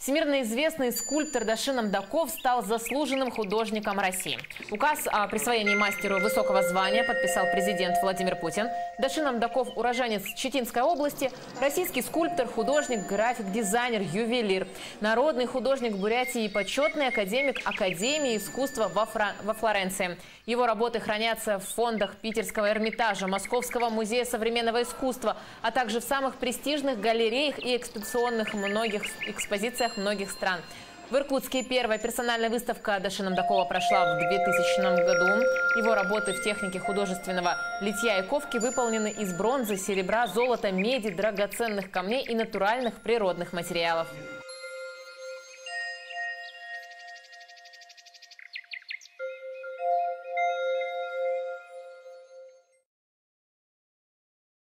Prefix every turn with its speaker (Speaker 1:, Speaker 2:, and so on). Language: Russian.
Speaker 1: Всемирно известный скульптор Дашин Амдаков стал заслуженным художником России. Указ о присвоении мастеру высокого звания подписал президент Владимир Путин. Дашин Амдаков – уроженец Читинской области, российский скульптор, художник, график, дизайнер, ювелир, народный художник Бурятии и почетный академик Академии искусства во Флоренции. Его работы хранятся в фондах Питерского Эрмитажа, Московского музея современного искусства, а также в самых престижных галереях и экспозициях многих стран. В Иркутске первая персональная выставка Дашина Амдакова прошла в 2000 году. Его работы в технике художественного литья и ковки выполнены из бронзы, серебра, золота, меди, драгоценных камней и натуральных природных материалов.